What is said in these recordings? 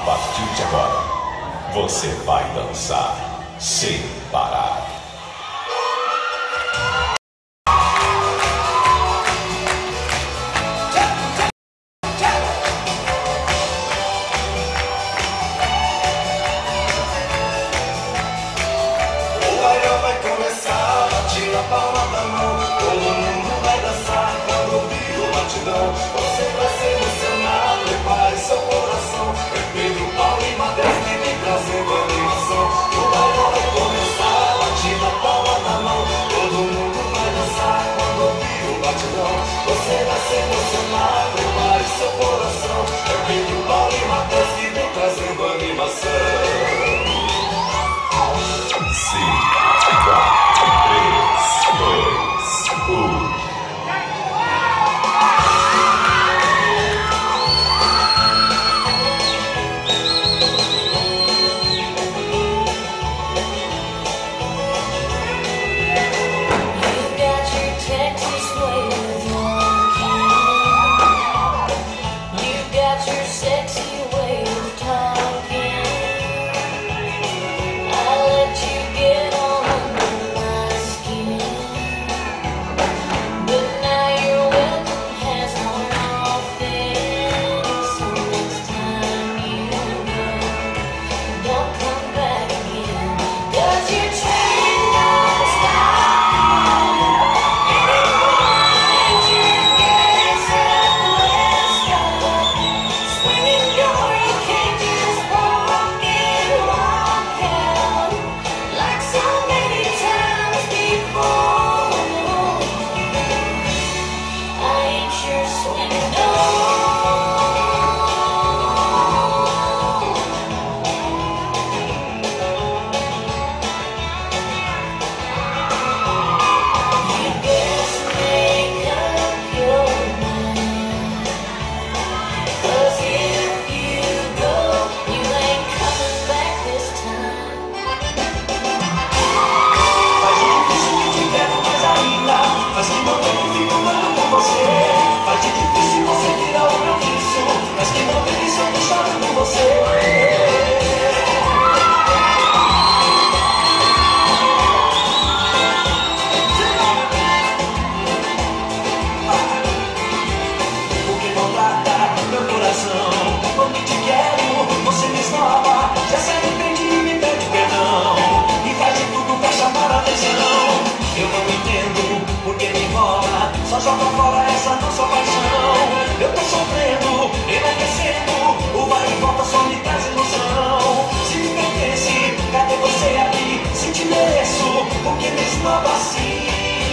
partir de agora, você vai dançar sem parar. O bailão vai começar, bate na palma da mão. Todo mundo vai dançar quando ouvir o batidão. Você vai se emocionar, prepare seu coração. É Pedro, Paulo e Mateus que vem trazendo animação. O bailão vai começar, bate na palma da mão. Todo mundo vai dançar quando ouvir o batidão. Você vai se emocionar, prepare seu coração. É Pedro, Paulo e Mateus que vem trazendo animação. 5, 4, 3, 2, 1. Só joga fora essa nossa paixão. Eu tô sofrendo, enlouquecendo. O vai e volta só me traz ilusão. Se me pertence, cadê você aqui? Se te mereço, por que me esnoba assim?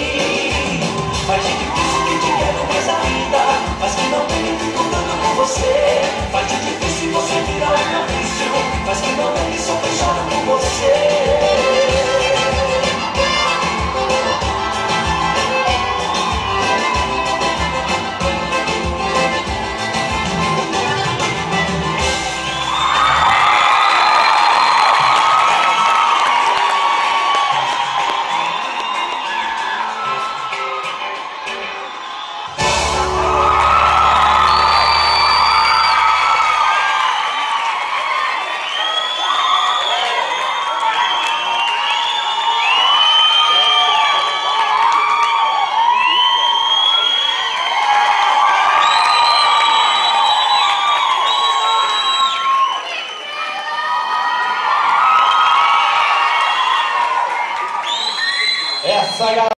Faz de difícil que te quero mais ainda, mas que não tem dificultando com você. Faz de difícil você virar o meu vício, mas que não tem que sou fechado com você. Essa galera.